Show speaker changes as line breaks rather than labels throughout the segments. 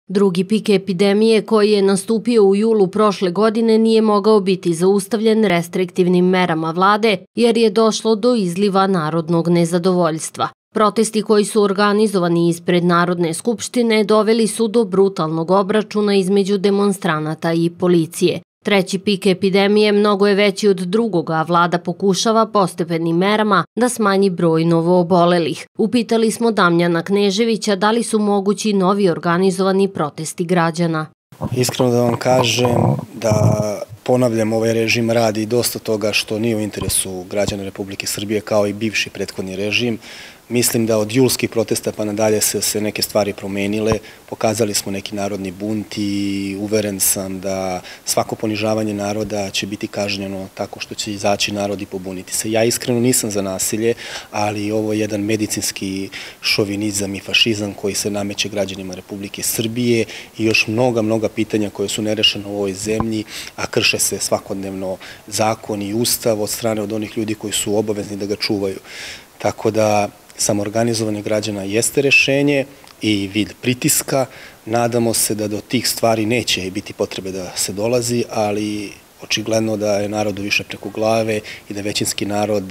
Drugi pik epidemije koji je nastupio u julu prošle godine nije mogao biti zaustavljen restriktivnim merama vlade jer je došlo do izliva narodnog nezadovoljstva. Protesti koji su organizovani ispred Narodne skupštine doveli su do brutalnog obračuna između demonstranata i policije. Treći pik epidemije mnogo je veći od drugog, a vlada pokušava postepenim merama da smanji broj novoobolelih. Upitali smo Damjana Kneževića da li su mogući novi organizovani protesti građana.
Iskreno da vam kažem da ponavljam, ovaj režim radi dosta toga što nije u interesu građana Republike Srbije kao i bivši prethodni režim. Mislim da od julskih protesta pa nadalje se neke stvari promenile, pokazali smo neki narodni bunt i uveren sam da svako ponižavanje naroda će biti kažnjeno tako što će izaći narod i pobuniti se. Ja iskreno nisam za nasilje, ali ovo je jedan medicinski šovinizam i fašizam koji se nameće građanima Republike Srbije i još mnoga pitanja koje su nerešene u ovoj zemlji, a krše se svakodnevno zakon i ustav od strane od onih ljudi koji su obavezni da ga čuvaju. Tako da samoorganizovanje građana jeste rešenje i vid pritiska. Nadamo se da do tih stvari neće biti potrebe da se dolazi, ali očigledno da je narodu više preko glave i da većinski narod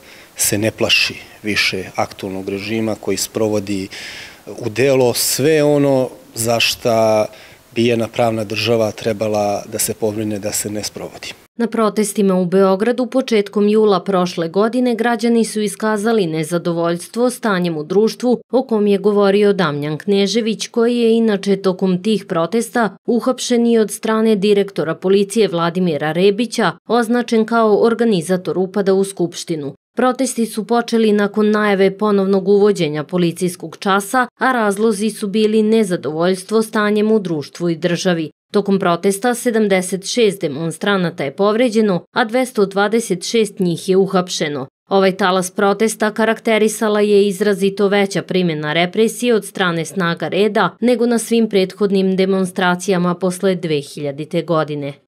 se ne plaši više aktualnog režima koji sprovodi u delo sve ono za šta bi jedna pravna država trebala da se pobrine da se ne sprovodi.
Na protestima u Beogradu početkom jula prošle godine građani su iskazali nezadovoljstvo stanjem u društvu o kom je govorio Damjan Knežević, koji je inače tokom tih protesta uhapšen i od strane direktora policije Vladimira Rebića, označen kao organizator upada u Skupštinu. Protesti su počeli nakon najave ponovnog uvođenja policijskog časa, a razlozi su bili nezadovoljstvo stanjem u društvu i državi. Tokom protesta 76 demonstranata je povređeno, a 226 njih je uhapšeno. Ovaj talas protesta karakterisala je izrazito veća primjena represije od strane snaga reda nego na svim prethodnim demonstracijama posle 2000. godine.